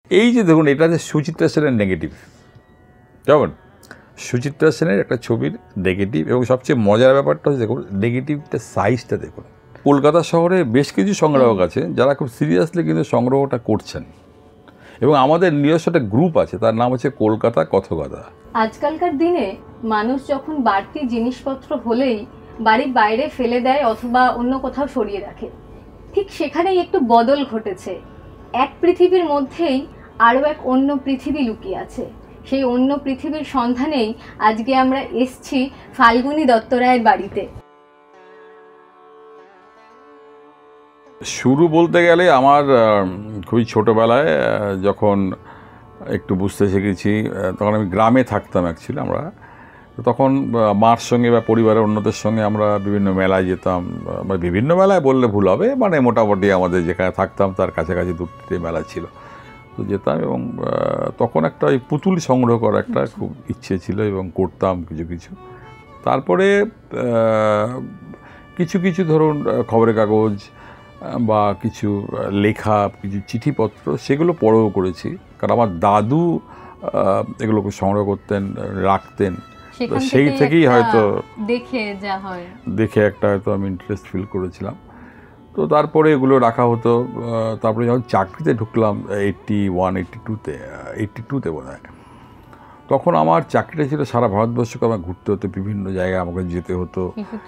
এই যে দেখুন, এটা যে সুচিত্রা সেনের নেগেটিভ, যেমন সুচিত্রা সেনের একটা ছবির নেগেটিভ, এবং সবচেয়ে মজার ব্যাপারটা হচ্ছে দেখুন নেগেটিভটা সাইজটা দেখুন। কলকাতা শহরে বেশ কিছু সংগ্রাহক আছে যারা খুব সিরিয়াসলি কিন্তু সংগ্রহটা করছেন, এবং আমাদের নিজস্ব একটা গ্রুপ আছে, তার নাম হচ্ছে কলকাতা কথকথা। আজকালকার দিনে মানুষ যখন বাড়তি জিনিসপত্র হলেই বাড়ির বাইরে ফেলে দেয় অথবা অন্য কোথাও সরিয়ে রাখে, ঠিক সেখানেই একটু বদল ঘটেছে। এক পৃথিবীর মধ্যেই আরও এক অন্য পৃথিবী লুকিয়ে আছে। সেই অন্য পৃথিবীর সন্ধানেই আজকে আমরা এসছি ফাল্গুনী দত্তরায়ের বাড়িতে। শুরু বলতে গেলে আমার খুবই ছোটোবেলায় যখন একটু বুঝতে শিখেছি, তখন আমি গ্রামে থাকতাম অ্যাকচুয়ালি। আমরা তখন মার সঙ্গে বা পরিবারের অন্যদের সঙ্গে আমরা বিভিন্ন মেলায় যেতাম, মানে বিভিন্ন মেলায় বললে ভুল হবে, মানে মোটামুটি আমাদের যেখানে থাকতাম তার কাছাকাছি দুটি মেলা ছিল, তো যেতাম। এবং তখন একটা ওই পুতুল সংগ্রহ করার একটা খুব ইচ্ছে ছিল এবং করতাম কিছু কিছু। তারপরে কিছু কিছু ধরুন খবরের কাগজ বা কিছু লেখা, কিছু চিঠিপত্র, সেগুলো পড়েও করেছি, কারণ আমার দাদু এগুলোকে সংগ্রহ করতেন, রাখতেন, সেই থেকেই হয়তো দেখে একটা হয়তো আমি ইন্টারেস্ট ফিল করেছিলাম। তো তারপরে এগুলো রাখা হতো। তারপরে যখন চাকরিতে ঢুকলাম 82-তে বোধ হয়, তখন আমার চাকরিটা ছিল সারা ভারতবর্ষকে আমার ঘুরতে হতো, বিভিন্ন জায়গায় আমাকে যেতে হতো।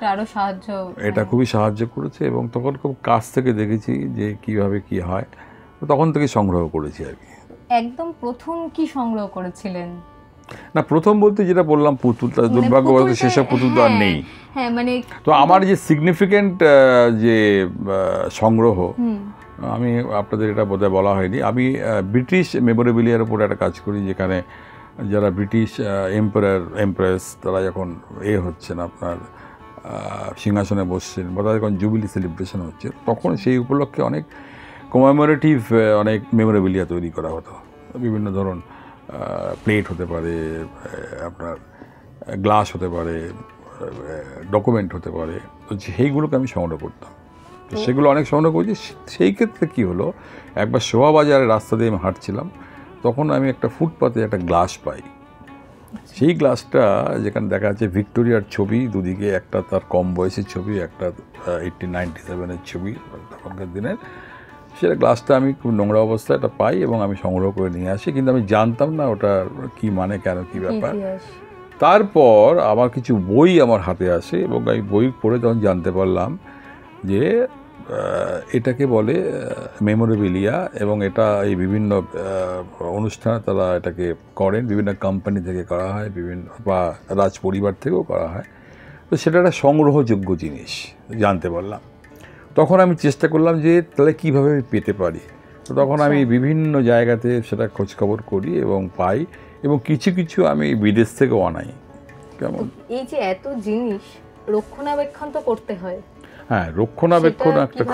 এটা খুবই সাহায্য করেছে, এবং তখন খুব কাছ থেকে দেখেছি যে কিভাবে কি হয়, তখন থেকে সংগ্রহ করেছি আর কি। একদম প্রথম কি সংগ্রহ করেছিলেন? না, প্রথম বলতে যেটা বললাম পুতুলটা, দুর্ভাগ্যবশত সেসব পুতুল তো আর নেই। মানে তো আমার যে সিগনিফিক্যান্ট যে সংগ্রহ, আমি আপনাদের এটা বোধহয় বলা হয়নি, আমি ব্রিটিশ মেমোরেবিলিয়ার উপর একটা কাজ করি, যেখানে যারা ব্রিটিশ এমপ্রেস তারা যখন হচ্ছেন আপনার সিংহাসনে বসছেন, বা তাদের যখন জুবিলি সেলিব্রেশন হচ্ছে, তখন সেই উপলক্ষে অনেক কমেমোরেটিভ অনেক মেমোরেবিলিয়া তৈরি করা হতো। বিভিন্ন ধরুন প্লেট হতে পারে, আপনার গ্লাস হতে পারে, ডকুমেন্ট হতে পারে, তো সেইগুলোকে আমি সংগ্রহ করতাম। তো সেগুলো অনেক সংগ্রহ করেছি। সেই ক্ষেত্রে কী হলো, একবার শোভাবাজারের রাস্তা দিয়ে আমি হাঁটছিলাম, তখন আমি একটা ফুটপাতে একটা গ্লাস পাই। সেই গ্লাসটা যেখানে দেখা যাচ্ছে ভিক্টোরিয়ার ছবি দুদিকে, একটা তার কম বয়সের ছবি, একটা 1897-এর ছবি তখনকার দিনের। সেটা গ্লাসটা আমি খুব নোংরা অবস্থায় এটা পাই এবং আমি সংগ্রহ করে নিয়ে আসি, কিন্তু আমি জানতাম না ওটা কি মানে, কেন, কি ব্যাপার। তারপর আমার কিছু বই আমার হাতে আসে, এবং আমি বই পড়ে তখন জানতে পারলাম যে এটাকে বলে মেমোরেবিলিয়া, এবং এটা এই বিভিন্ন অনুষ্ঠানে তারা এটাকে করেন, বিভিন্ন কোম্পানি থেকে করা হয়, বিভিন্ন বা রাজ পরিবার থেকেও করা হয়। তো সেটা একটা সংগ্রহযোগ্য জিনিস জানতে পারলাম। তখন আমি চেষ্টা করলাম যে তাহলে কীভাবে আমি পেতে পারি। তো তখন আমি বিভিন্ন জায়গাতে সেটা খোঁজখবর করি এবং পাই, এবং কিছু কিছু আমি বিদেশ থেকেও আনাই। কেমন, এই যে এত জিনিস রক্ষণাবেক্ষণ তো করতে হয়। হ্যাঁ, রক্ষণাবেক্ষণ একটা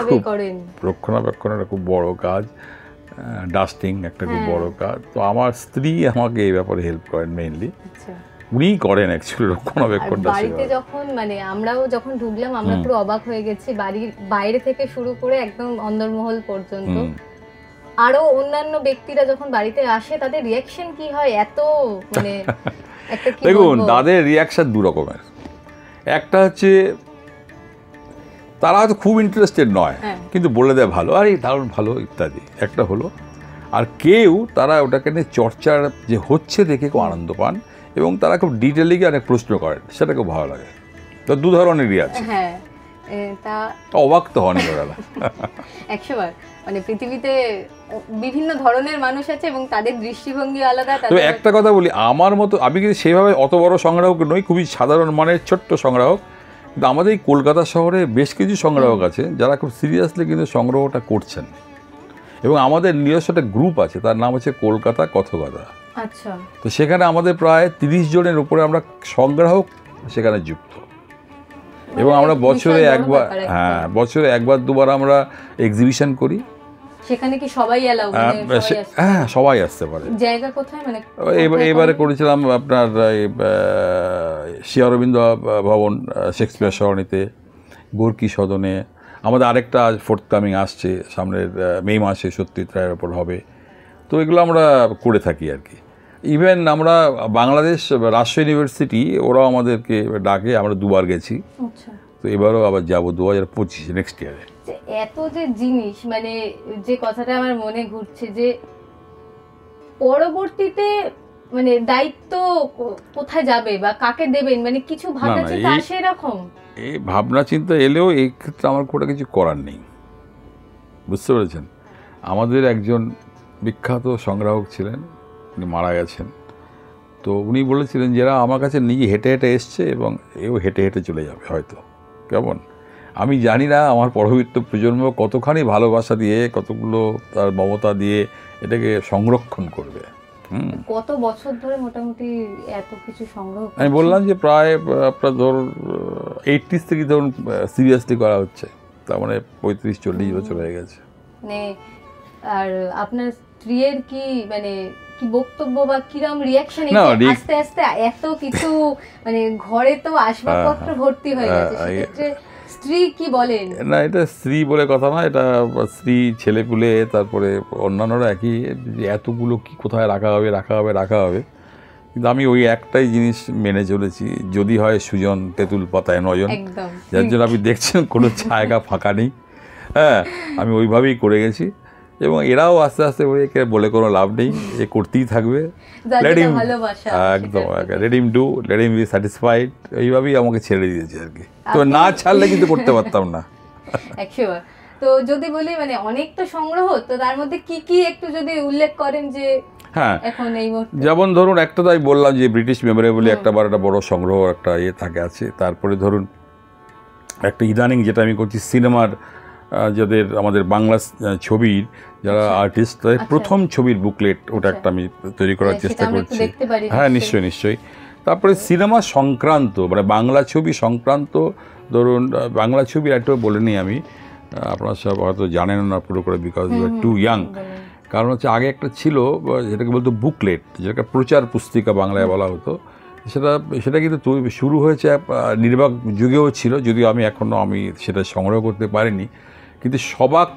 খুব বড় কাজ। ডাস্টিং একটা খুব বড় কাজ। তো আমার স্ত্রী আমাকে এই ব্যাপারে হেল্প করেন মেইনলি। উনিই করেন অ্যাকচুয়ালি রক্ষণাবেক্ষণটা। বাড়িতে যখন আমরাও যখন ঢুকলাম, আমরা পুরো অবাক হয়ে গেছি, বাড়ির বাইরে থেকে শুরু করে একদম অন্দরমহল পর্যন্ত। আরো অন্যান্য ব্যক্তিরা যখন বাড়িতে আসে তাদের রিয়াকশন কি হয়? এত একটা কি দেখুন, তাদের রিয়াকশন দু রকমের। একটা হচ্ছে তারা হয়তো খুব ইন্টারেস্টেড নয়, কিন্তু বলে দেয় ভালো, আরে দারুণ ভালো ইত্যাদি, একটা হলো। আর কেউ তারা ওটাকে নিয়ে চর্চার যে হচ্ছে দেখে খুব আনন্দ পান, এবং তারা খুব ডিটেলে গিয়ে অনেক প্রশ্ন করেন, সেটা খুব ভালো লাগে। তো দু ধরনেরই আছে। অবাক তো হন ওরা 100 বার। পৃথিবীতে বিভিন্ন ধরনের মানুষ আছে এবং তাদের দৃষ্টিভঙ্গি আলাদা। তবে একটা কথা বলি, আমার মতো আমি কিন্তু সেভাবে অত বড় সংগ্রাহক নই, খুবই সাধারণ মানের ছোট্ট সংগ্রাহক। কিন্তু আমাদের এই কলকাতা শহরে বেশ কিছু সংগ্রাহক আছে যারা খুব সিরিয়াসলি কিন্তু সংগ্রহটা করছেন, এবং আমাদের নিজস্ব একটা গ্রুপ আছে, তার নাম হচ্ছে কলকাতা কথকথা। আচ্ছা। তো সেখানে আমাদের প্রায় 30 জনের উপরে আমরা সংগ্রাহক সেখানে যুক্ত, এবং আমরা বছরে একবার দুবার আমরা এক্সিবিশন করি। সেখানে কি সবাই এলাও? হ্যাঁ, সবাই আসতে পারে। জায়গা কোথায়? এবারে করেছিলাম আপনার শ্রী অরবিন্দ ভবন, শেক্সপিয়ার সরণিতে, গোর্কি সদনে। আমাদের আরেকটা ফোর্থকামিং আসছে সামনের মে মাসে, সত্যজিৎ রায়ের ওপর হবে। তো এগুলো আমরা করে থাকি আর কি। ইভেন আমরা বাংলাদেশ রাজশাহী ইউনিভার্সিটি ওরাও আমাদেরকে ডাকে, আমরা 2 বার গেছি। তো এবারও আবার যাবো 2025 নেক্সট ইয়ারে। এত যে জিনিস, মানে যে কথাটা আমার মনে ঘুরছে যে পরবর্তীতে মানে দায়িত্ব কোথায় যাবে বা কাকে দেবেন, মানে কিছু ভাবনা চিন্তা আসে এরকম? এই ভাবনা চিন্তা এলেও এই ক্ষেত্রে আমার কোনো কিছু করার নেই, বুঝতে পেরেছেন? আমাদের একজন বিখ্যাত সংগ্রাহক ছিলেন, উনি মারা গেছেন। তো উনি বলেছিলেন যারা আমার কাছে নিজে হেঁটে হেঁটে এসছে এবং এও হেঁটে হেঁটে চলে যাবে হয়তো, কেমন আমি জানি না আমার পরবর্তী প্রজন্ম কতখানি ভালোবাসা দিয়ে, কতগুলো তার মমতা দিয়ে এটাকে সংরক্ষণ করবে। কত বছর ধরে মোটামুটি এত কিছু সংগ্রহ? আমি বললাম যে প্রায় আপনার ধরুন 80s থেকে ধরুন সিরিয়াসলি করা হচ্ছে, তার মানে 35-40 বছর হয়ে গেছে। মানে আর আপনার স্ত্রীর কি মানে কি বক্তব্য বা কিরকম রিঅ্যাকশন? আস্তে আস্তে এত কিছু মানে ঘরে তো আসবাবপত্র ভর্তি হয়ে গেছে, সেক্ষেত্রে স্ত্রী কি বলেন? না, এটা স্ত্রী বলে কথা না, এটা স্ত্রী, ছেলেপুলে, তারপরে অন্যান্যরা একই, এতগুলো কি কোথায় রাখা হবে। কিন্তু আমি ওই একটাই জিনিস মেনে চলেছি, যদি হয় সুজন তেঁতুল পাতায় নয়ন, যার জন্য আপনি দেখছেন কোনো জায়গা ফাঁকা নেই। হ্যাঁ, আমি ওইভাবেই করে গেছি এবং এরাও আস্তে আস্তে একে বলে কোনো লাভ নেই, এ করতেই থাকবে। একদম let him do, let him be satisfied, এইভাবেই আমাকে ছেড়ে দিয়েছে আর কি। তো না ছাড়লে কিন্তু করতে পারতাম না। তো যদি বলি মানে অনেক তো সংগ্রহ, তো তার মধ্যে কি কি একটু যদি উল্লেখ করেন যে? হ্যাঁ, যেমন ধরুন একটা তো আমি বললাম যে ব্রিটিশ মেমোরেবলি একটা বড় সংগ্রহ একটা থাকে আছে। তারপরে ধরুন একটা ইদানিং যেটা আমি করছি, সিনেমার যাদের আমাদের বাংলা ছবির যারা আর্টিস্ট, তাদের প্রথম ছবির বুকলেট, ওটা একটা আমি তৈরি করার চেষ্টা করছি। হ্যাঁ, নিশ্চয়ই। তারপরে সিনেমা সংক্রান্ত মানে বাংলা ছবি সংক্রান্ত, ধরুন বাংলা ছবির একটা বলে নিই আমি, আপনারা সব হয়তো জানেন না পুরো করে, because you are too young. কারণ হচ্ছে আগে একটা ছিল যেটাকে বলতো বুকলেট, যেটাকে প্রচার পুস্তিকা বাংলায় বলা হতো। সেটা কিন্তু শুরু হয়েছে নির্বাক যুগেও ছিল, যদিও আমি সেটা সংগ্রহ করতে পারিনি। কিন্তু সবাক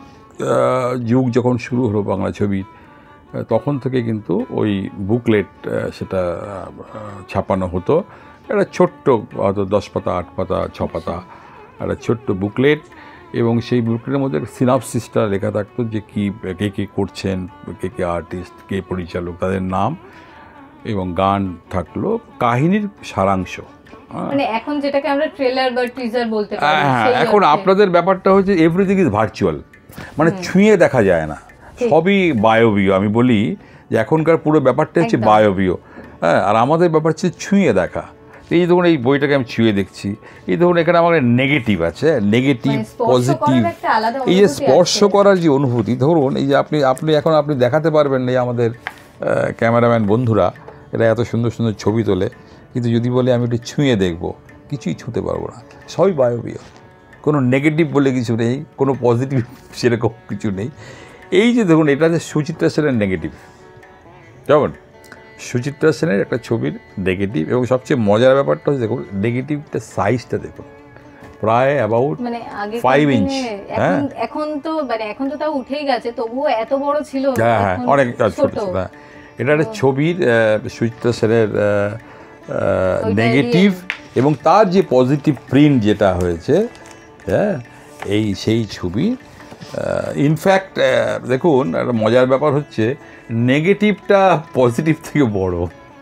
যুগ যখন শুরু হলো বাংলা ছবির, তখন থেকে কিন্তু ওই বুকলেট সেটা ছাপানো হতো। একটা ছোট্ট হয়তো 10 পাতা, 8 পাতা, 6 পাতা একটা ছোট্ট বুকলেট, এবং সেই বুকলেটের মধ্যে সিনাপসিসটা লেখা থাকতো যে কে করছেন, কে আর্টিস্ট, কে পরিচালক, তাদের নাম এবং গান থাকলো, কাহিনীর সারাংশ। মানে এখন যেটাকে আমরা ট্রেলার বা টিজার বলতে পারি। হ্যাঁ, এখন আপনাদের ব্যাপারটা হচ্ছে এভরিথিং ইজ ভার্চুয়াল, মানে ছুঁয়ে দেখা যায় না, সবই বায়োবিও। আমি বলি যে এখনকার পুরো ব্যাপারটা হচ্ছে বায়োবিও। হ্যাঁ, আর আমাদের ব্যাপার হচ্ছে ছুঁয়ে দেখা। এই ধরুন এই বইটাকে আমি ছুঁয়ে দেখছি, এই ধরুন এখানে আমার নেগেটিভ আছে, নেগেটিভ পজিটিভ, এই যে স্পর্শ করার যে অনুভূতি, ধরুন এই যে আপনি দেখাতে পারবেন না, আমাদের ক্যামেরাম্যান বন্ধুরা এরা এত সুন্দর সুন্দর ছবি তোলে, কিন্তু যদি বলে আমি একটু ছুঁয়ে দেখব, কিছুই ছুঁতে পারবো না, সবই বায়োবিও। কোনো নেগেটিভ বলে কিছু নেই, কোনো পজিটিভ সেরকম কিছু নেই। এই যে দেখুন এটা যে সুচিত্রা সেনের নেগেটিভ, যেমন সুচিত্রা সেনের একটা ছবির নেগেটিভ, এবং সবচেয়ে মজার ব্যাপারটা হচ্ছে দেখুন নেগেটিভটা সাইজটা দেখুন, প্রায় অ্যাবাউট 5 ইঞ্চ। হ্যাঁ, এখন তো তাও উঠেই গেছে, তবুও এত বড় ছিল। হ্যাঁ, অনেক ছোট। এটা একটা ছবির সুচিত্রা সেনের নেগেটিভ, এবং তার যে পজিটিভ প্রিন্ট যেটা হয়েছে, হ্যাঁ, সেই ছবি। ইনফ্যাক্ট দেখুন একটা মজার ব্যাপার হচ্ছে নেগেটিভটা পজিটিভ থেকে বড়,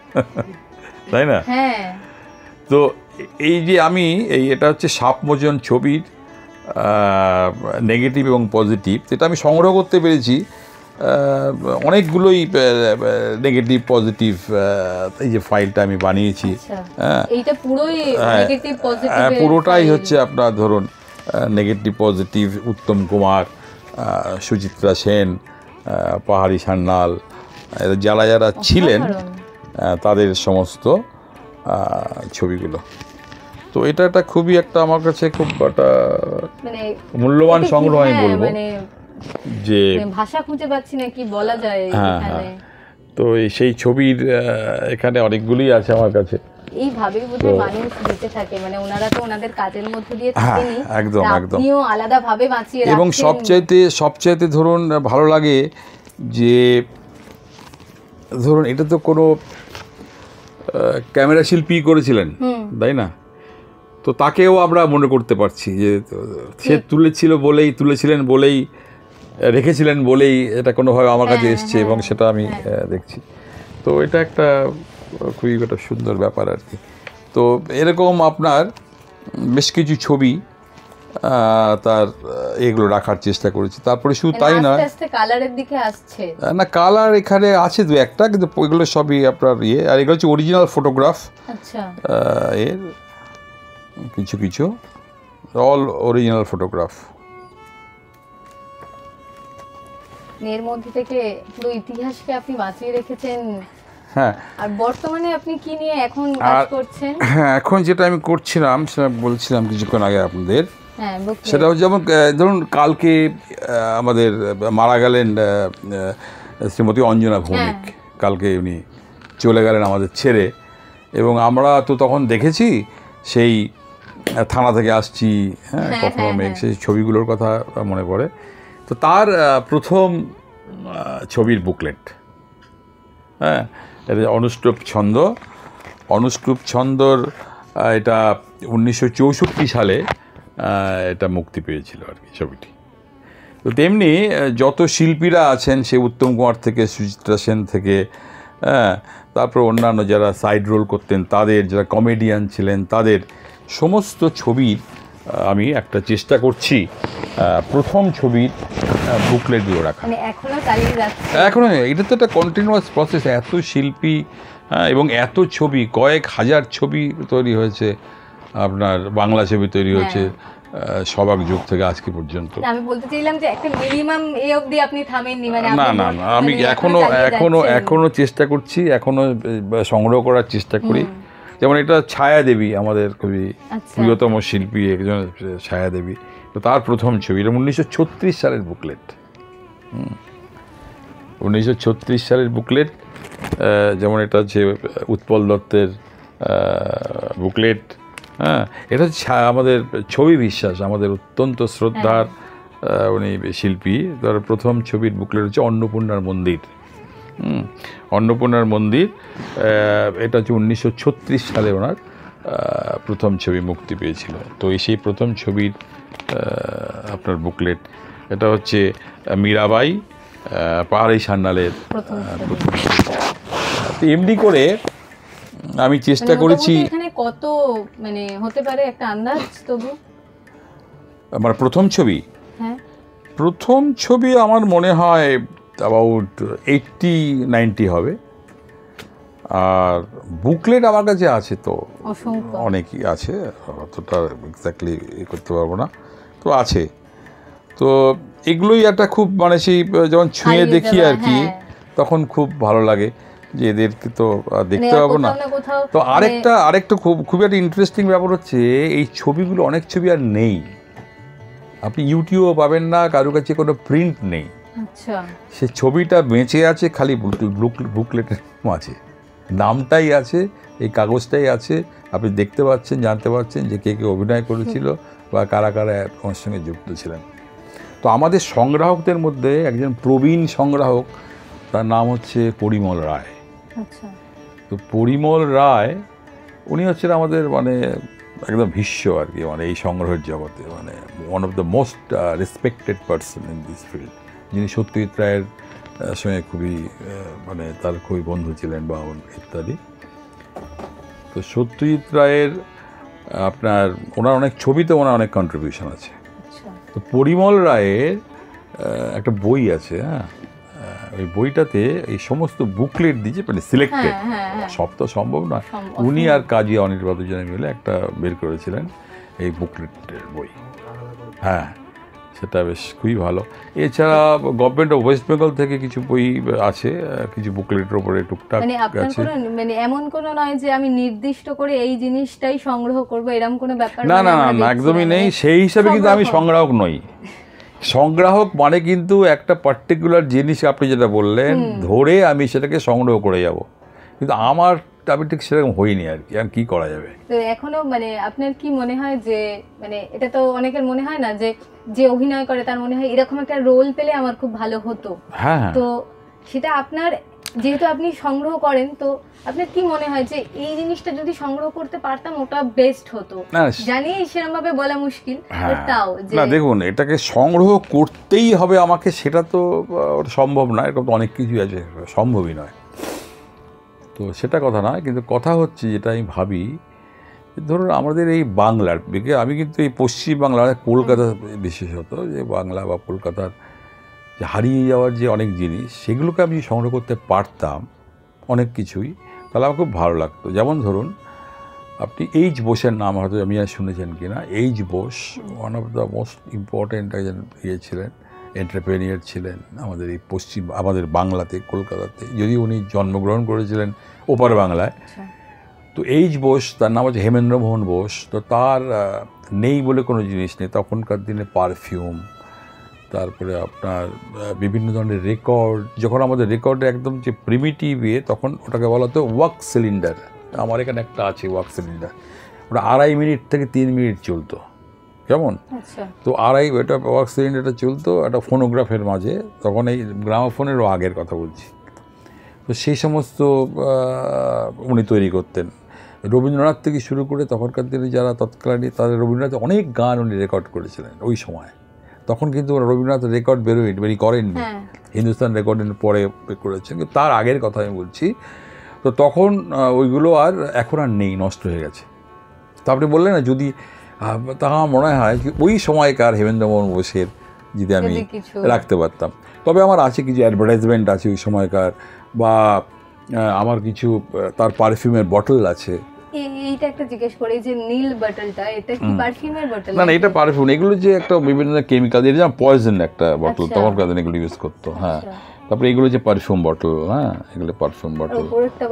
তাই না? তো এই যে এটা হচ্ছে সাপমোচন ছবির নেগেটিভ এবং পজিটিভ, যেটা আমি সংগ্রহ করতে পেরেছি। অনেকগুলোই নেগেটিভ পজিটিভ, এই যে ফাইলটা আমি বানিয়েছি, পুরোটাই হচ্ছে আপনার ধরুন নেগেটিভ পজিটিভ, উত্তম কুমার, সুচিত্রা সেন, পাহাড়ি সান্যাল, যারা ছিলেন তাদের সমস্ত ছবিগুলো। তো এটা একটা খুবই আমার কাছে খুব একটা মূল্যবান সংগ্রহ আমি বলবো, যে ভাষা খুঁজে পাচ্ছি না কি বলা যায়। তো সেই ছবির এখানে অনেকগুলোই আছে আমার কাছে। এইভাবেই বোধহয় মানুষ বেঁচে থাকে, মানে ওনারা তো ওনাদের কাজের মধ্যে দিয়ে থাকেনি, একদম আপনিও আলাদাভাবে বাঁচিয়ে রাখছেন। এবং সবচাইতে ধরুন ভালো লাগে যে ধরুন এটা তো কোনো ক্যামেরা শিল্পী করেছিলেন, তাই না? তো তাকেও আমরা মনে করতে পারছি যে সে তুলেছিলেন বলেই রেখেছিলেন বলেই এটা কোনোভাবে আমার কাছে এসছে এবং সেটা আমি দেখছি। তো এটা একটা খুবই একটা সুন্দর ব্যাপার আর কি। তো এরকম আপনার বেশ কিছু ছবি তার এগুলো রাখার চেষ্টা করেছি। তারপরে শুধু তাই না, কালারের দিকে আসছে না, কালার এখানে আছে দু একটা, কিন্তু এগুলো সবই আপনার আর এগুলো হচ্ছে অরিজিনাল ফটোগ্রাফ। আচ্ছা, এর কিছু কিছু অল অরিজিনাল ফটোগ্রাফ। এর মধ্যে থেকে পুরো ইতিহাসকে আপনি বাঁচিয়ে রেখেছেন। হ্যাঁ, আর বর্তমানে আপনি কি নিয়ে এখন কাজ করছেন? হ্যাঁ, এখন যেটা আমি করছিলাম সেটা বলছিলাম কিছুক্ষণ আগে আপনাদের, সেটা হচ্ছে যেমন ধরুন কালকে আমাদের মারা গেলেন শ্রীমতী অঞ্জনা ভৌমিক। কালকে উনি চলে গেলেন আমাদের ছেড়ে, এবং আমরা তো তখন দেখেছি সেই থানা থেকে আসছি, হ্যাঁ, কখনো মেঘ, সেই ছবিগুলোর কথা মনে পড়ে। তো তার প্রথম ছবির বুকলেট, হ্যাঁ, এটা অনুষ্টুপ ছন্দ। অনুষ্টুপ ছন্দর এটা 1964 সালে এটা মুক্তি পেয়েছিল আর কি ছবিটি। তো তেমনি যত শিল্পীরা আছেন, সে উত্তম কুমার থেকে সুচিত্রা সেন থেকে, হ্যাঁ, তারপর অন্যান্য যারা সাইড রোল করতেন তাদের, যারা কমেডিয়ান ছিলেন তাদের সমস্ত ছবির আমি একটা চেষ্টা করছি প্রথম ছবির বুকলেটগুলো রাখা। এখনো এটা তো একটা কন্টিনিউয়াস প্রসেস। এত শিল্পী এবং এত ছবি, কয়েক হাজার ছবি তৈরি হয়েছে, আপনার বাংলা ছবি তৈরি হয়েছে সবাক যুগ থেকে আজকে পর্যন্ত। আমি বলতে চাইলাম যে একটা মিনিমাম এই অবধি আপনি থামেননি, মানে না না না, আমি এখনো চেষ্টা করছি, এখনো সংগ্রহ করার চেষ্টা করি। যেমন এটা ছায়া দেবী, আমাদের খুবই প্রিয়তম শিল্পী একজন, ছায়া দেবী। তো তার প্রথম ছবি, এটা 1936 সালের বুকলেট। 1936 সালের বুকলেট। যেমন এটা হচ্ছে উৎপল দত্তের বুকলেট। হ্যাঁ, এটা হচ্ছে আমাদের ছবি বিশ্বাস, আমাদের অত্যন্ত শ্রদ্ধার উনি শিল্পী। তার প্রথম ছবির বুকলেট হচ্ছে অন্নপূর্ণার মন্দির। অন্নপূর্ণার মন্দির, এটা হচ্ছে 1936 সালে ওনার প্রথম ছবি মুক্তি পেয়েছিল। তো সেই প্রথম ছবির আপনার বুকলেট। এটা হচ্ছে মীরাবাই, পাহাড়ি সান্যালের প্রথম। তো এমনি করে আমি চেষ্টা করেছি। এখানে কত মানে হতে পারে একটা আন্দাজ তবু? আমার প্রথম ছবি, হ্যাঁ, প্রথম ছবি আমার মনে হয় অ্যাবাউট 80-90 হবে। আর বুকলেট আমার কাছে আছে তো অনেকই আছে, অতটা এক্স্যাক্টলি করতে পারবো না, তো আছে। তো এগুলোই একটা খুব মানে সেই যখন ছুঁয়ে দেখি আর কি, তখন খুব ভালো লাগে যে এদেরকে তো দেখতে পাবো না। তো আরেকটা খুব একটা ইন্টারেস্টিং ব্যাপার হচ্ছে, এই ছবিগুলো, অনেক ছবি আর নেই, আপনি ইউটিউবে পাবেন না, কারোর কাছে কোনো প্রিন্ট নেই। সে ছবিটা বেঁচে আছে খালি বুকলেটের মাঝে, নামটাই আছে, এই কাগজটাই আছে, আপনি দেখতে পাচ্ছেন, জানতে পারছেন যে কে কে অভিনয় করেছিল বা কারা কারা ওর সঙ্গে যুক্ত ছিলেন। তো আমাদের সংগ্রাহকদের মধ্যে একজন প্রবীণ সংগ্রাহক, তার নাম হচ্ছে পরিমল রায়। তো পরিমল রায় উনি হচ্ছেন আমাদের মানে একদম ভীষ্ম আর কি, মানে এই সংগ্রহের জগতে মানে one of the most respected person in this field, যিনি সত্যজিৎ রায়ের সঙ্গে খুবই মানে তার খুবই বন্ধু ছিলেন বা ইত্যাদি। তো সত্যজিৎ রায়ের আপনার ওনার অনেক ছবিতে ওনার অনেক কন্ট্রিবিউশন আছে। তো পরিমল রায়ের একটা বই আছে, হ্যাঁ, ওই বইটাতে এই সমস্ত বুকলেট দিয়েছে, মানে সিলেক্টেড, সব তো সম্ভব না। উনি আর কাজী অনির্বাণ দুজনে মিলে একটা বের করেছিলেন এই বুকলেটের বই। হ্যাঁ, সেটা বেশ খুবই ভালো। এছাড়া গভর্নমেন্ট অফ ওয়েস্ট বেঙ্গল থেকে কিছু বই আছে, কিছু বুকলেটের উপরে টুকটাক আছে। মানে এমন কোনো নয় যে আমি নির্দিষ্ট করে এই জিনিসটাই সংগ্রহ করব, এরকম কোনো ব্যাপার না না না, একদমই নেই। সেই হিসাবে কিন্তু আমি সংগ্রাহক নই। সংগ্রাহক মানে কিন্তু একটা পার্টিকুলার জিনিস, আপনি যেটা বললেন, ধরে আমি সেটাকে সংগ্রহ করে যাব, কিন্তু আমার আমি ঠিক সেরকম হইনি আর কি। আর কি করা যাবে? তো এখনো মানে আপনার কি মনে হয় যে মানে এটা তো অনেকের মনে হয় না যে যে অভিনয় করে তার মনে হয় এরকম একটা রোল পেলে আমার খুব ভালো হতো। হ্যাঁ, তো সেটা আপনার যেহেতু আপনি সংগ্রহ করেন, তো আপনার কি মনে হয় যে এই জিনিসটা যদি সংগ্রহ করতে পারতাম ওটা বেস্ট হতো? জানি সেরকম ভাবে বলা মুশকিল, তাও না দেখুন, এটাকে সংগ্রহ করতেই হবে আমাকে সেটা তো সম্ভব নয়, এরকম তো অনেক কিছুই আছে সম্ভবই নয়, তো সেটা কথা নয়। কিন্তু কথা হচ্ছে যেটা আমি ভাবি, ধরুন আমাদের এই বাংলার, আমি কিন্তু এই পশ্চিম বাংলা কলকাতা বিশেষত, যে বাংলা বা কলকাতার যে হারিয়ে যাওয়ার যে অনেক জিনিস, সেগুলোকে আমি সংগ্রহ করতে পারতাম অনেক কিছুই, তাহলে আমার খুব ভালো লাগতো। যেমন ধরুন আপনি এইচ বোসের নাম হয়তো আমি আর শুনেছেন কি না। H Bose one of the most important একজন ছিলেন, এন্টারপ্রেনিয়ার ছিলেন আমাদের এই আমাদের বাংলাতে, কলকাতাতে, যদি উনি জন্মগ্রহণ করেছিলেন ওপার বাংলায়। তো এইচ বোস, তার নাম হচ্ছে হেমেন্দ্র মোহন বোস। তো তার নেই বলে কোনো জিনিস নেই। তখনকার দিনে পারফিউম, তারপরে আপনার বিভিন্ন ধরনের রেকর্ড, যখন আমাদের রেকর্ডে একদম যে প্রিমিটিভ তখন ওটাকে বলা হতো ওয়াক্স সিলিন্ডার। আমার এখানে একটা আছে ওয়াক্স সিলিন্ডার, ওটা 2.5 মিনিট থেকে 3 মিনিট চলতো, কেমন? তো এটা ওয়াক্স সিলিন্ডারটা চলতো একটা ফোনোগ্রাফের মাঝে, তখন এই গ্রামোফোনেরও আগের কথা বলছি। তো সেই সমস্ত উনি তৈরি করতেন। রবীন্দ্রনাথ থেকে শুরু করে তখনকার দিনে যারা তৎকালীন, তাদের রবীন্দ্রনাথের অনেক গান উনি রেকর্ড করেছিলেন ওই সময়। তখন কিন্তু রবীন্দ্রনাথ রেকর্ড বেরোয়নি, করেননি, হিন্দুস্তান রেকর্ডের পরে করেছেন, কিন্তু তার আগের কথা আমি বলছি। তো তখন ওইগুলো আর এখন আর নেই, নষ্ট হয়ে গেছে। তো আপনি বললেন না যদি, তা আমার মনে হয় যে ওই সময়কার হেমেন্দ্র মোহন বোসের যদি আমি রাখতে পারতাম। তবে আমার আছে কিছু অ্যাডভার্টাইজমেন্ট আছে ওই সময়কার, বা আমার কিছু তার পারফিউমের বটল আছে। এইটা একটা জিজ্ঞেস করি যে নীল বটলটা, এটা কি পারফিউমের বটল? না, এটা পারফিউম। এগুলো যে একটা বিভিন্ন কেমিক্যাল, এটা যেমন পয়জন একটা বটল, তখনকার দিনে এগুলো ইউজ করতো। হ্যাঁ, তারপরে এগুলো যে পারফিউম বটল, হ্যাঁ এগুলো পারফিউম বটল।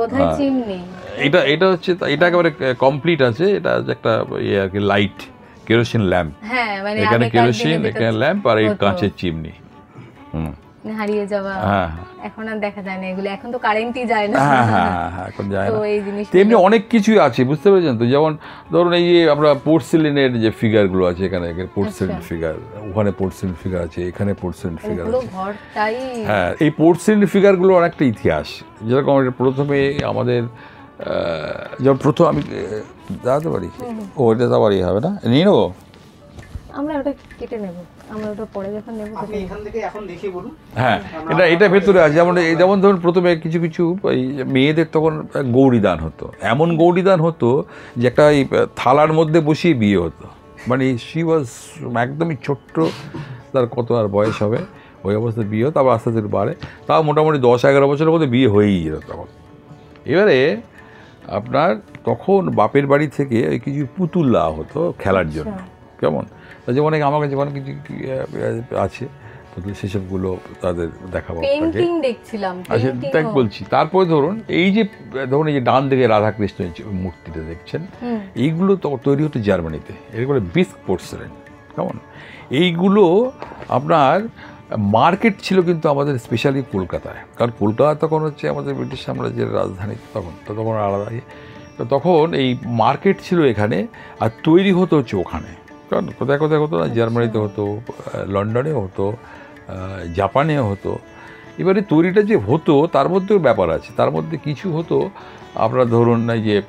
এটা হচ্ছে, এটা একেবারে কমপ্লিট আছে। এটা একটা ইয়ে আর কি, লাইট কেরোসিন ল্যাম্প। এখানে কেরোসিন, এখানে ল্যাম্প, আর এই কাঁচের চিমনি। হারিয়ে যাওয়া, এখন আর দেখা যায় না এগুলো, এখন তো কারেন্টই যায় না। এখন যায় না। তেমনি অনেক কিছুই আছে, বুঝতে পেরেছেন তো। যেমন ধরুন এই যে আমরা পোর্সেলিনের যে ফিগারগুলো আছে, এখানে পোর্সেলিন ফিগার, ওখানে পোর্সেলিন ফিগার আছে, এখানে পোর্সেলিন ফিগার আছে। হ্যাঁ, এই পোর্সেলিন ফিগারগুলো অনেকটা ইতিহাস। যেরকম প্রথমে আমাদের যেমন প্রথম আমি দাঁড়াতে পারি, ও এটা তো পারি হবে না, নিয়ে নেবো আমরা, ওটা কেটে নেব, আমরা ওটা পরে যখন নেব। আপনি এখান থেকে এখন দেখি বলুন। হ্যাঁ, এটা ভেতরে আছে। যেমন ধরুন প্রথমে কিছু কিছু এই মেয়েদের তখন গৌরীদান হতো, এমন গৌরীদান হতো যে একটা এই থালার মধ্যে বসিয়ে বিয়ে হতো। মানে শি ওয়াজ একদমই ছোট্ট, তার কত আর বয়স হবে, ওই অবস্থায় বিয়ে হতো। আবার আস্তে আস্তে বাড়ে, তাও মোটামুটি 10-11 বছরের মধ্যে বিয়ে হয়েই যেত তখন। এবারে আপনার তখন বাপের বাড়ি থেকে ওই কিছু পুতুল দেওয়া হতো খেলার জন্য, কেমন? যেমন আমার কাছে যেমন কিছু আছে পুতুল, সেসবগুলো তাদের দেখাবো। আচ্ছা, তাই বলছি। তারপরে ধরুন এই যে ডান দিকে রাধাকৃষ্ণের মূর্তিটা দেখছেন, এইগুলো তো তৈরি হতো জার্মানিতে, এগুলো বিস্ক পোর্সেলেন, কেমন? এইগুলো আপনার মার্কেট ছিল কিন্তু আমাদের স্পেশালি কলকাতায়, কারণ কলকাতা তখন হচ্ছে আমাদের ব্রিটিশ সাম্রাজ্যের রাজধানী, তখন আলাদা। তো তখন এই মার্কেট ছিল এখানে, আর তৈরি হতো হচ্ছে ওখানে। কারণ কোথায় কোথায় হতো না, জার্মানিতে হতো, লন্ডনেও হতো, জাপানেও হতো। এবারে তৈরিটা যে হতো তার মধ্যেও ব্যাপার আছে। তার মধ্যে কিছু হতো আপনার ধরুন এই যে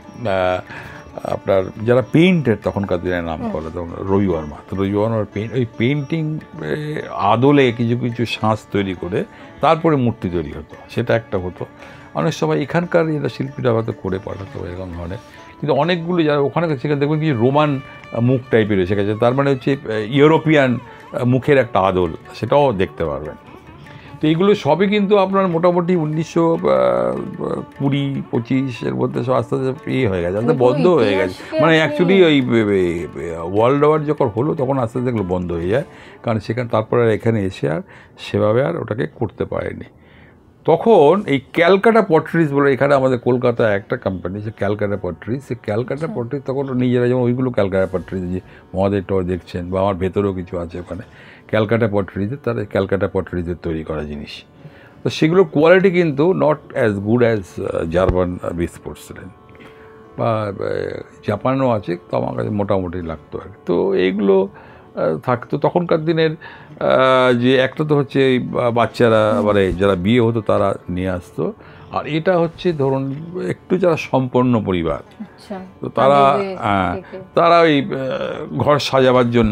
আপনার যারা পেইন্টের তখনকার দিনে নাম করে, তখন রবিবর্মা। তো রবিবর্মার ওই পেইন্টিং আদলে কিছু কিছু সাজ তৈরি করে তারপরে মূর্তি তৈরি হতো, সেটা একটা হতো। অনেক সময় এখানকার এরা শিল্পীরা হয়তো করে পাঠাতো এরকম ধরনের। কিন্তু অনেকগুলো যারা ওখানে সেখানে দেখবেন কিছু রোমান মুখ টাইপের এসে গেছে, তার মানে হচ্ছে ইউরোপিয়ান মুখের একটা আদল, সেটাও দেখতে পারবেন। তো এইগুলো সবই কিন্তু আপনার মোটামুটি 1920-25 মধ্যে সব আস্তে আস্তে হয়ে গেছে, আস্তে বন্ধ হয়ে গেছে। মানে অ্যাকচুয়ালি ওই ওয়ার্ল্ড ওয়ার যখন হলো তখন আস্তে আস্তে এগুলো বন্ধ হয়ে যায়, কারণ সেখানে তারপরে এখানে এসে আর সেভাবে আর ওটাকে করতে পারেনি। তখন এই ক্যালকাটা পট্রিজ বলে এখানে আমাদের কলকাতায় একটা কোম্পানি, সে ক্যালকাটা পট্রিজ, সে ক্যালকাটা পট্রিজ তখন নিজেরা যেমন ওইগুলো ক্যালকাটা পট্রিজ যে মহাদেব টাওয়ার দেখছেন, বা আমার ভেতরেও কিছু আছে ওখানে ক্যালকাটা পট্রিজের, তার ক্যালকাটা পট্রিজের তৈরি করা জিনিস। তো সেগুলোর কোয়ালিটি কিন্তু not as good as German bisque porcelain, বা জাপানও আছে, তো আমার কাছে মোটামুটি লাগতো আর কি। তো এইগুলো থাকতো তখনকার দিনের। যে একটা তো হচ্ছে বাচ্চারা মানে যারা বিয়ে হতো তারা নিয়ে আসতো, আর এটা হচ্ছে ধরুন একটু যারা সম্পন্ন পরিবার, তো তারা ওই ঘর সাজাবার জন্য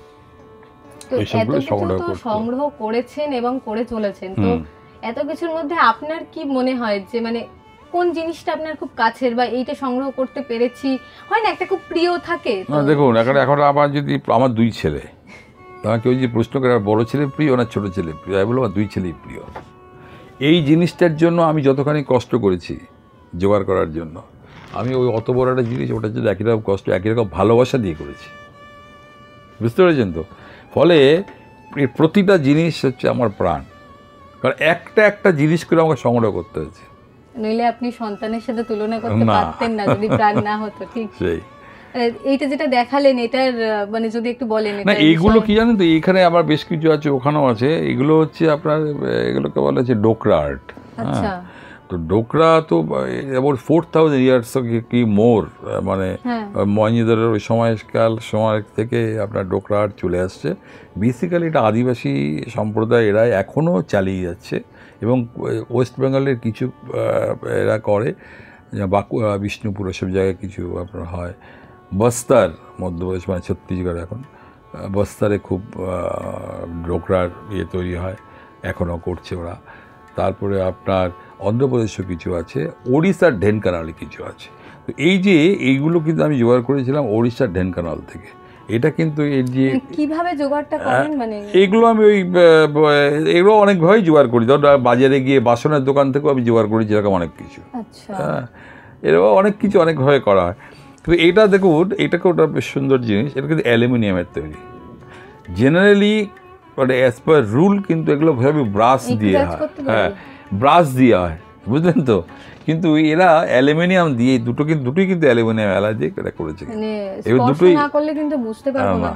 সংগ্রহ করেছেন এবং করে চলেছেন। তো এত কিছুর মধ্যে আপনার কি মনে হয় যে মানে কোন জিনিসটা আপনার খুব কাছের, বা এইটা সংগ্রহ করতে পেরেছি, হয় না একটা খুব প্রিয় থাকে? দেখুন এখন আমার যদি আমার 2 ছেলে, তোমাকে ওই যে প্রশ্ন করে বড় ছেলে প্রিয় না ছোট ছেলে প্রিয়, আমি বলবো 2 ছেলেই প্রিয়। এই জিনিসটার জন্য আমি যতখানি কষ্ট করেছি জোগাড় করার জন্য, আমি ওই অত বড় একটা জিনিস ওটার জন্য একই রকম কষ্ট, একই রকম ভালোবাসা দিয়ে করেছি, বুঝতে পেরেছেন তো? ফলে প্রতিটা জিনিস হচ্ছে আমার প্রাণ, কারণ একটা জিনিস করে আমাকে সংগ্রহ করতে হয়েছে, নইলে আপনি সন্তানের সাথে তুলনা করতে পারতেন না যদি প্রাণ না হতো। ঠিক সেই এইটা যেটা দেখালেন, এটার মানে যদি একটু বলেন। না এইগুলো কি জানেন তো, এখানে আবার বেশ কিছু আছে, ওখানেও আছে। এগুলো হচ্ছে আপনার, এগুলোকে বলা হচ্ছে ডোকরা আর্ট। আচ্ছা, তো ডোকরা তো অ্যাবাউট 4000 ইয়ার্স কি মোর, মানে মহেঞ্জোদারোর ওই সময় থেকে আপনার ডোকরা আর্ট চলে আসছে। বেসিক্যালি এটা আদিবাসী সম্প্রদায়, এরা এখনও চালিয়ে যাচ্ছে, এবং ওয়েস্ট বেঙ্গলের কিছু এরা করে, বাঁকুড়া, বিষ্ণুপুর, সব জায়গায় কিছু আপনার হয়। বস্তার মধ্যপ্রদেশ মানে ছত্তিশগড়, এখন বস্তারে খুব ডোকরার তৈরি হয়, এখনও করছে ওরা। তারপরে আপনার অন্ধ্রপ্রদেশেও কিছু আছে, ওড়িশার ঢেনকানালে কিছু আছে। তো এইগুলো কিন্তু আমি জোগাড় করেছিলাম ওড়িশার ঢেনকানাল থেকে। এটা কিন্তু এই যে কিভাবে জোগাড়টা করেন, মানে এইগুলো আমি এগুলো অনেকভাবেই জোগাড় করি। ধর বাজারে গিয়ে বাসনের দোকান থেকেও আমি জোগাড় করেছি এরকম অনেক কিছু। হ্যাঁ, এরকম অনেক কিছু অনেকভাবে করা হয়। তো এটা দেখুন, এটাকে ওটা বেশ সুন্দর জিনিস, এটা কিন্তু অ্যালুমিনিয়ামের তৈরি। জেনারেলি মানে অ্যাজ পার রুল কিন্তু এগুলো ভাবে ব্রাশ দিয়ে হয়, হ্যাঁ ব্রাশ দিয়ে হয়, বুঝলেন তো? কিন্তু এরা অ্যালুমিনিয়াম দিয়ে দুটোই কিন্তু অ্যালুমিনিয়াম অ্যালাই দিয়ে এটা করেছে। এবার দুটোই না করলে কিন্তু বুঝতে পারবো না।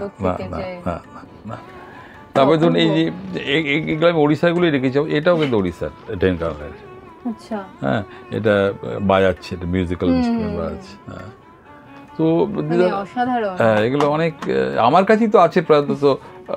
তারপরে ধরুন এই যে এগুলো আমি ওড়িশাগুলোই রেখেছি, এটাও কিন্তু ওড়িশার ঢেনকানালের। আচ্ছা, হ্যাঁ, এটা বাজাচ্ছে, এটা মিউজিক্যাল ইনস্ট্রুমেন্ট বাজাচ্ছে। হ্যাঁ, তো হ্যাঁ এগুলো অনেক আমার কাছেই তো আছে, প্রায় তো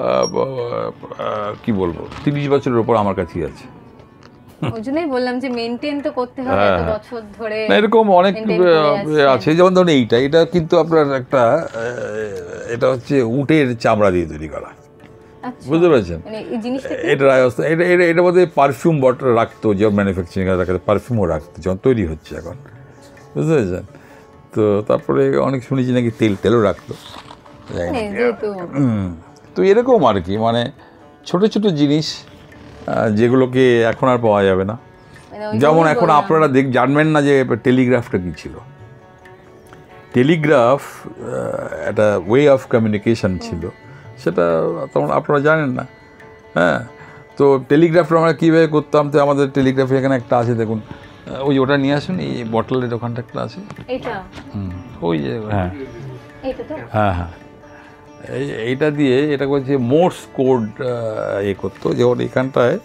কি বলবো 30 বছরের উপর আমার কাছেই আছে। ওইজন্যই বললাম যে মেইনটেইন তো করতে হবে এত বছর ধরে। এরকম অনেক আছে, যেমন ধরুন এটা কিন্তু আপনার একটা, এটা হচ্ছে উটের চামড়া দিয়ে তৈরি করা, বুঝতে পেরেছেন? এটা এটার মধ্যে পারফিউম বটল রাখতো, যেমন ম্যানুফ্যাকচারিং রাখতো, পারফিউমও রাখতো যখন তৈরি হচ্ছে এখন, বুঝতে পেরেছেন তো? তারপরে অনেক শুনেছি নাকি তেলও রাখতো। তো এরকম আর কি, মানে ছোট ছোট জিনিস যেগুলোকে এখন আর পাওয়া যাবে না। যেমন এখন আপনারা জানবেন না যে টেলিগ্রাফটা কী ছিল। টেলিগ্রাফ একটা ওয়ে অফ কমিউনিকেশন ছিল, সেটা তখন আপনারা জানেন না। হ্যাঁ, তো টেলিগ্রাফটা আমরা কীভাবে করতাম, তো আমাদের টেলিগ্রাফে এখানে একটা আছে দেখুন, ওটা নিয়ে আসুন, এই বটলের ওখানটা একটা আছে, ওই যে হ্যাঁ হ্যাঁ হ্যাঁ, এইটা দিয়ে এটা করছে মোর্স কোড করতো। যেমন এখানটায়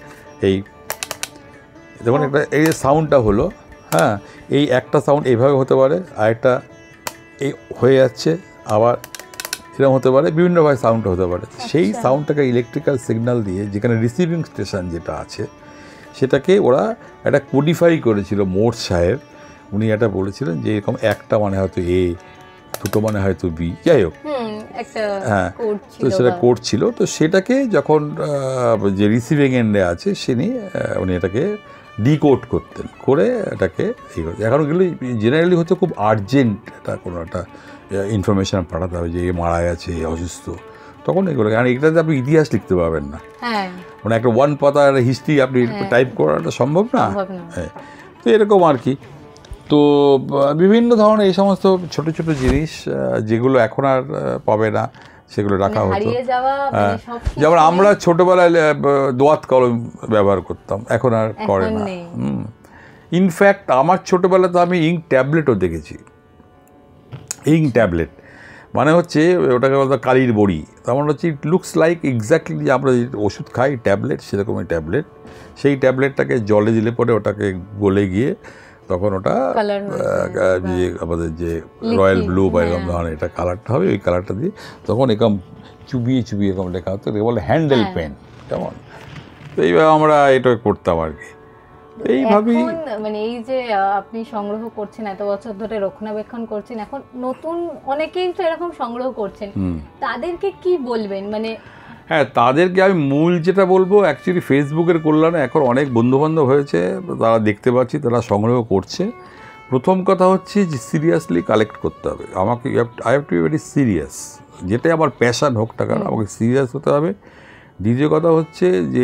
যেমন একটা এই যে সাউন্ডটা হলো, হ্যাঁ এই একটা সাউন্ড এইভাবে হতে পারে, আরেকটা এই হয়ে যাচ্ছে, আবার এরকম হতে পারে, বিভিন্নভাবে সাউন্ডটা হতে পারে। সেই সাউন্ডটাকে ইলেকট্রিক্যাল সিগন্যাল দিয়ে যেখানে রিসিভিং স্টেশন যেটা আছে সেটাকে ওরা একটা কোডিফাই করেছিল। মোর্স সাহেব উনি এটা বলেছিলেন যে এরকম একটা মানে হয়তো এ, দুটো মানে হয়তো বি, যাই হোক, হ্যাঁ, তো সেটা কোড ছিল। তো সেটাকে যখন যে রিসিভিং এন্ডে আছে উনি এটাকে ডিকোড করতেন, করে এটাকে এখন এগুলো জেনারেলি হচ্ছে খুব আর্জেন্ট, এটা কোনো একটা ইনফরমেশান পাঠাতে হবে যে এ মারা গেছে, অসুস্থ, তখন এগুলো। কারণ এটাতে আপনি ইতিহাস লিখতে পারবেন না, মানে একটা ওয়ান পাতার হিস্ট্রি আপনি টাইপ করাটা সম্ভব না। হ্যাঁ, তো এরকম আর কি। তো বিভিন্ন ধরনের এই সমস্ত ছোট ছোট জিনিস যেগুলো এখন আর পাবে না, সেগুলো রাখা হতো। যেমন আমরা ছোটোবেলায় দোয়াত কলম ব্যবহার করতাম, এখন আর করে না। ইনফ্যাক্ট আমার ছোটোবেলাতে আমি ইঙ্ক ট্যাবলেটও দেখেছি। ইঙ্ক ট্যাবলেট মানে হচ্ছে ওটাকে বলতো কালির বড়ি, তেমন হচ্ছে ইট লুকস লাইক এক্স্যাক্টলি যে আমরা ওষুধ খাই ট্যাবলেট, সেরকমই ট্যাবলেট। সেই ট্যাবলেটটাকে জলে দিলে পরে ওটাকে গলে গিয়ে তখন ওটা যে আমাদের যে রয়্যাল ব্লু বা এরকম ধরনের এটা কালারটা হবে, ওই কালারটা দিয়ে তখন এরকম চুবিয়ে এরকম লেখা হতো, বলে হ্যান্ডেল পেন, কেমন। তো এইভাবে আমরা এটা করতাম আর কি। এইভাবেই মানে এই যে আপনি সংগ্রহ করছেন, এত বছর ধরে রক্ষণাবেক্ষণ করছেন, এখন নতুন অনেকেই তো এরকম সংগ্রহ করছেন, তাদেরকে কি বলবেন? মানে হ্যাঁ, তাদেরকে আমি মূল যেটা বলবো, অ্যাকচুয়ালি ফেসবুকের কল্যাণে এখন অনেক বন্ধুবান্ধব হয়েছে, তারা দেখতে পাচ্ছি তারা সংগ্রহ করছে। প্রথম কথা হচ্ছে যে সিরিয়াসলি কালেক্ট করতে হবে আমাকে, I have to be very serious, যেটাই আমার প্যাশান হোক টাকা, আমাকে সিরিয়াস হতে হবে। দ্বিতীয় কথা হচ্ছে যে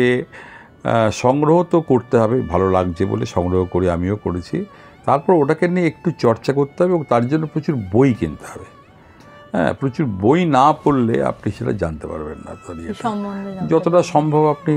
সংগ্রহ তো করতে হবে, ভালো লাগছে বলে সংগ্রহ করি, আমিও করেছি। তারপর ওটাকে নিয়ে একটু চর্চা করতে হবে এবং তার জন্য প্রচুর বই কিনতে হবে। হ্যাঁ, প্রচুর বই না পড়লে আপনি সেটা জানতে পারবেন না। যতটা সম্ভব আপনি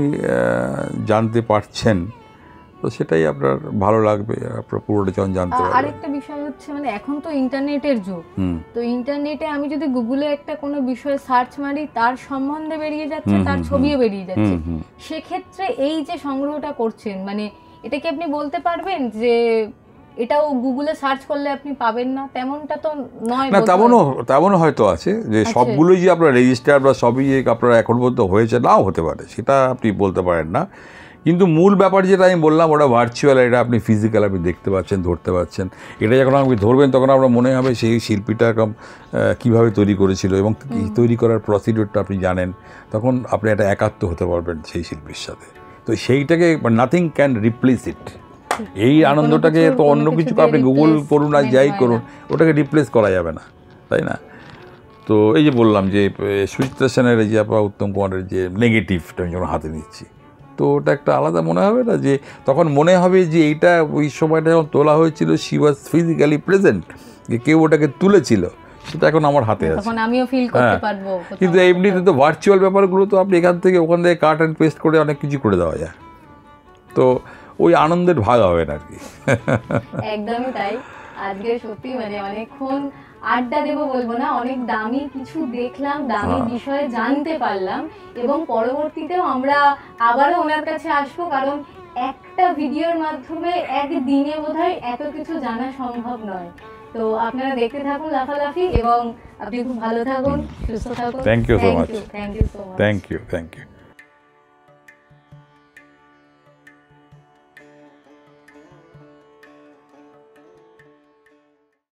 জানতে পারছেন, তো সেটাই আপনার ভালো লাগবে, আপনার পুরোটা যখন জানতে পারবেন। আরেকটা বিষয় হচ্ছে মানে এখন তো ইন্টারনেটের যুগ, তো ইন্টারনেটে আমি যদি গুগলে একটা কোনো বিষয়ে সার্চ মারি, তার সম্বন্ধে বেরিয়ে যাচ্ছে, তার ছবিও বেরিয়ে যাচ্ছে। সেক্ষেত্রে এই যে সংগ্রহটা করছেন, মানে এটা কি আপনি বলতে পারবেন যে এটাও গুগলে সার্চ করলে আপনি পাবেন না? তেমনটা তো নয় না, তেমনও হয়তো আছে যে সবগুলোই যে আপনার রেজিস্টার বা সবই যে আপনার এখন পর্যন্ত হয়েছে, নাও হতে পারে, সেটা আপনি বলতে পারেন না। কিন্তু মূল ব্যাপার যেটা আমি বললাম, ওটা ভার্চুয়াল, এটা আপনি ফিজিক্যাল আপনি দেখতে পাচ্ছেন, ধরতে পাচ্ছেন। এটা যখন আপনি ধরবেন তখন আপনার মনে হবে সেই শিল্পীটা কীভাবে তৈরি করেছিল এবং তৈরি করার প্রসিডিউরটা আপনি জানেন, তখন আপনি একটা একাত্ম হতে পারবেন সেই শিল্পীর সাথে। তো সেইটাকে নাথিং ক্যান রিপ্লেস ইট। এই আনন্দটাকে তো অন্য কিছু আপনি গুগল করুন আর যাই করুন, ওটাকে রিপ্লেস করা যাবে না, তাই না? তো এই যে বললাম যে সুচিত্রা সেনের এই যে উত্তম কুমারের যে নেগেটিভটা আমি যখন হাতে নিচ্ছি, তো ওটা একটা আলাদা মনে হবে না, যে তখন মনে হবে যে এইটা ওই সময়টা যখন তোলা হয়েছিল, শি ওয়াজ ফিজিক্যালি প্রেজেন্ট, যে কেউ ওটাকে তুলেছিল, সেটা এখন আমার হাতে আছে, তখন আমিও ফিল করতে পারবো। কিন্তু এমনিতে তো ভার্চুয়াল ব্যাপারগুলো তো আপনি এখান থেকে ওখান থেকে কাট অ্যান্ড পেস্ট করে অনেক কিছু করে দেওয়া যায়, তো ওই আনন্দের ভাগ হবে না আর কি। একদমই তাই। আজকে সত্যি মানে অনেকক্ষণ আড্ডা দেবো বলবো না, অনেক দামি কিছু দেখলাম, দামি বিষয়ে জানতে পারলাম, এবং পরবর্তীতেও আমরা আবারও ওনার কাছে আসবো, কারণ একটা ভিডিওর মাধ্যমে একদিনে বোধহয় এত কিছু জানা সম্ভব নয়। তো আপনারা দেখতে থাকুন লাফালাফি, এবং আপনি খুব ভালো থাকুন, সুস্থ থাকুন। Thank you so much. Thank you so much. Thank you.